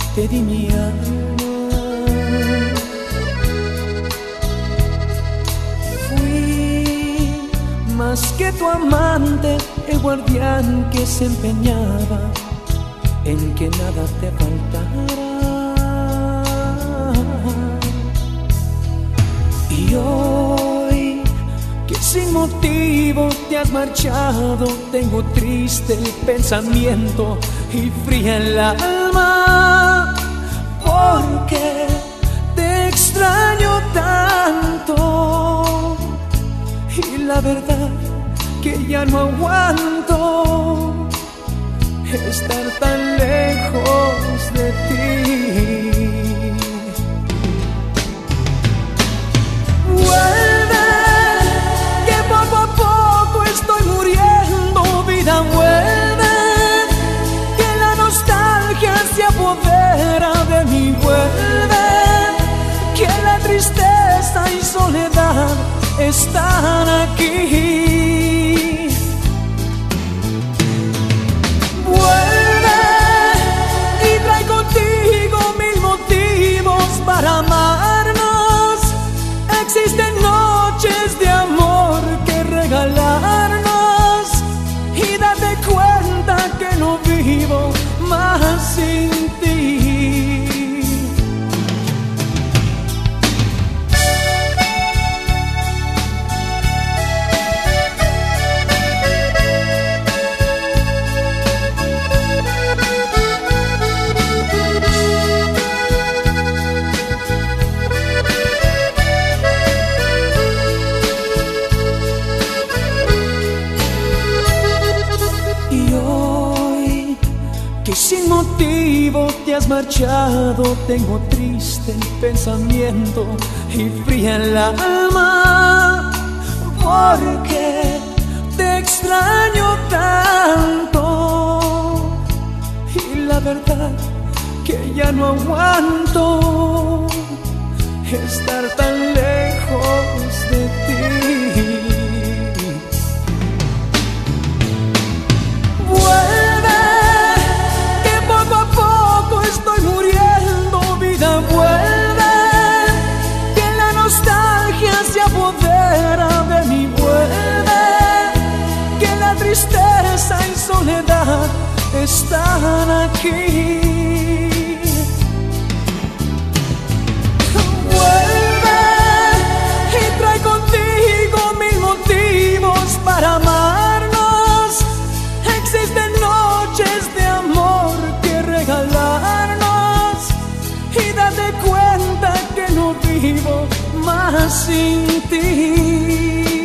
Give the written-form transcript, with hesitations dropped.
te di mi alma. Fui más que tu amante, el guardián que se empeñaba en que nada te faltara. Y hoy que sin motivo te has marchado, tengo triste el pensamiento y fría el alma, porque te extraño tanto y la verdad que ya no aguanto estar tan lejos de ti. Vuelve, que poco a poco estoy muriendo, vida, vuelve, que la nostalgia se apodera de mí, vuelve, que la tristeza y soledad están aquí. Vuelve y trae contigo mil motivos para amarnos. Existen noches de amor que regalarnos, y date cuenta que no vivo más sin ti. Que sin motivo te has marchado, tengo triste el pensamiento y fría el alma, porque te extraño tanto y la verdad que ya no aguanto estar tan lejos de ti. Estoy muriendo, vida, vuelve, que la nostalgia se apodera de mí, vuelve, que la tristeza y soledad están aquí. Vuelve y trae contigo mil motivos para amarnos. Existen noches de amor que regalarnos, y date cuenta que no vivo más sin ti.